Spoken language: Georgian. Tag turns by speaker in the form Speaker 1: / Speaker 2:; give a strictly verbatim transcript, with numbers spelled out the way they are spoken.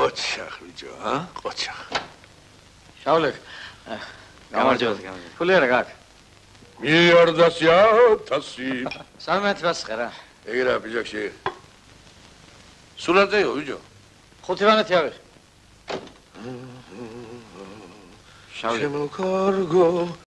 Speaker 1: ყოჩახ ბიჭო, ა? ყოჩახ.
Speaker 2: შავლეკ. გამარჯობა, გამარჯობა. ფული არა გაქვს?
Speaker 1: მილიარდასი ათასი.
Speaker 2: სამეთრასყე რა.
Speaker 1: ეგ რა ბიჭაკში. სულადე იყო ბიჭო.
Speaker 2: ხუთი ვანეთი ავიღე. შავლეკ.
Speaker 1: შემოკარგო